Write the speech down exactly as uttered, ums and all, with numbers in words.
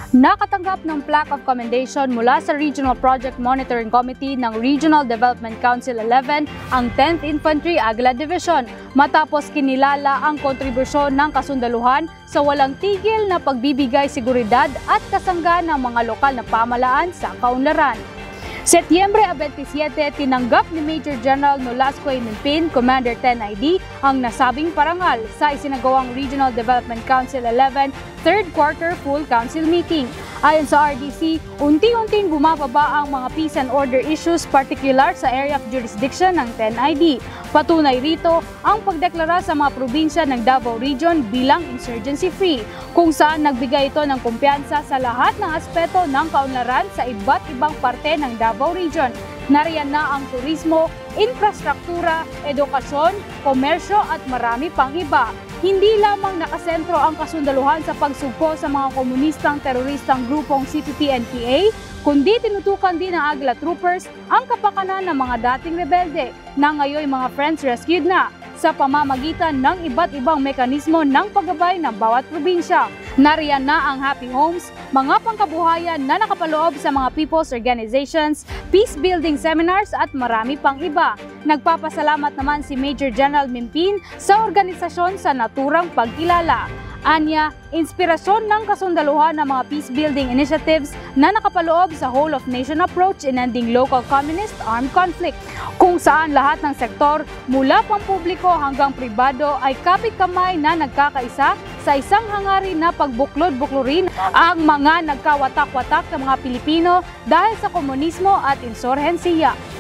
Nakatanggap ng plaque of commendation mula sa Regional Project Monitoring Committee ng Regional Development Council eleven ang tenth Infantry Aguila Division matapos kinilala ang kontribusyon ng kasundaluhan sa walang tigil na pagbibigay seguridad at kasangga ng mga lokal na pamahalaan sa kaunlaran. Setyembre twenty-seven, tinanggap ni Major General Nolasco Mimpin, Commander ten I D, ang nasabing parangal sa isinagawang Regional Development Council eleven third Quarter Full Council Meeting. Ayon sa R D C, unti-unting bumababa ang mga peace and order issues particular sa area of jurisdiction ng ten I D. Patunay rito ang pagdeklara sa mga probinsya ng Davao Region bilang insurgency-free, kung saan nagbigay ito ng kumpiyansa sa lahat ng aspeto ng kaunlaran sa iba't ibang parte ng Davao Region. Nariyan na ang turismo, infrastruktura, edukasyon, komersyo at marami pang iba. Hindi lamang nakasentro ang kasundaluhan sa pagsugpo sa mga komunistang teroristang grupong C P P N P A, kundi tinutukan din ng Aguila Troopers ang kapakanan ng mga dating rebelde na ngayon mga friends rescued na sa pamamagitan ng iba't ibang mekanismo ng paggabay ng bawat probinsya. Nariyan na ang Happy Homes, mga pangkabuhayan na nakapaloob sa mga people's organizations, peace building seminars at marami pang iba. Nagpapasalamat naman si Major General Mimpin sa organisasyon sa naturang pagkilala. Anya, inspirasyon ng kasundaluhan ng mga peace-building initiatives na nakapaloob sa whole-of-nation approach in ending local communist armed conflict, kung saan lahat ng sektor, mula pang publiko hanggang pribado ay kapit-kamay na nagkakaisa sa isang hangarin na pagbuklod-buklurin ang mga nagkawatak-watak ng mga Pilipino dahil sa komunismo at insurhensiya.